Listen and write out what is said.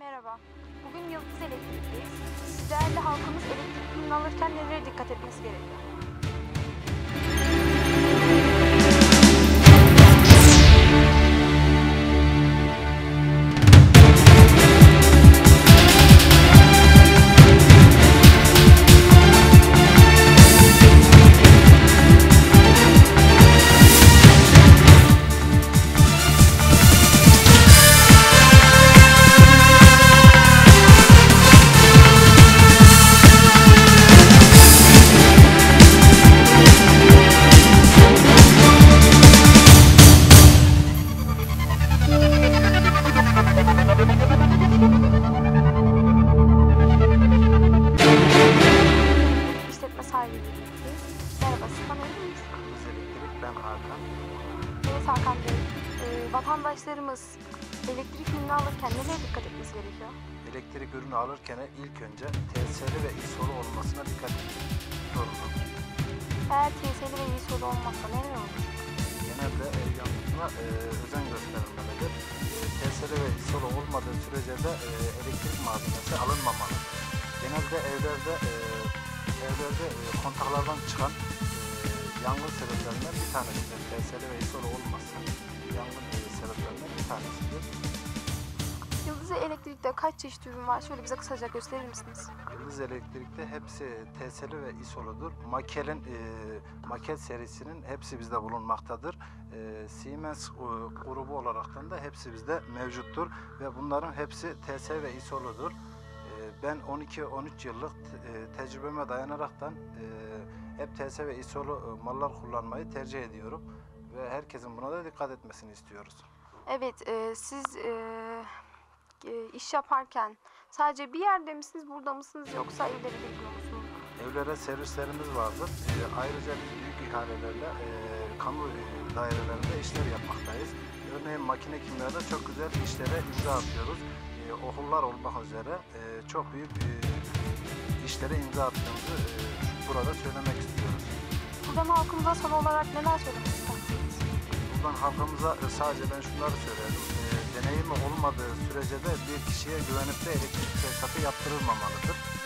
Merhaba. Bugün Yıldız Elektrik'teyiz. Değerli halkımız elektrik ürünü alırken nelere dikkat etmesi gerekiyor? İşletme sahibiyle birlikteyiz. Merhaba, siz tanıyabilir misiniz? Yıldız Elektrik, ben Hakan. Evet Hakan Bey, vatandaşlarımız elektrik ürünü alırken nelere dikkat etmesi gerekiyor? Elektrik ürünü alırken ilk önce TSL ve ISO'lu olmasına dikkat etmek zorundadır. Eğer TS'li ve ISO'lu olmazsa neler olur? Genelde yanlışına özen gösterilmelidir. TSL ve ISO'lu olmadığı sürece de elektrik malzemesi alınmamalıdır. Genelde evlerde kontaklardan çıkan yangın sebeplerinden bir tanesidir. TSL ve ISO'lu olmazsa yangın sebeplerinden bir tanesidir. Yıldız Elektrik'te kaç çeşit ürün var? Şöyle bize kısaca gösterir misiniz? Yıldız Elektrik'te hepsi TS'li ve ISO'ludur. Makel serisinin hepsi bizde bulunmaktadır. Siemens grubu olaraktan da hepsi bizde mevcuttur ve bunların hepsi TS ve ISO'ludur. Ben 12-13 yıllık tecrübeme dayanaraktan hep TS ve ISO'lu mallar kullanmayı tercih ediyorum ve herkesin buna da dikkat etmesini istiyoruz. Evet, siz iş yaparken sadece bir yerde misiniz, burada mısınız yoksa evlere gidiyor musunuz? Evlere servislerimiz vardır. Ayrıca biz büyük ihalelerle kamu dairelerinde işler yapmaktayız. Örneğin makine kimyada çok güzel işlere imza atıyoruz. Okullar olmak üzere çok büyük işlere imza attığımızı burada söylemek istiyoruz. Buradan halkımıza son olarak neler söylemek istersiniz? Buradan halkımıza sadece ben şunları söylerim. Deneyimi olmadığı sürece de bir kişiye güvenip de elektrik tesisatı yaptırılmamalıdır.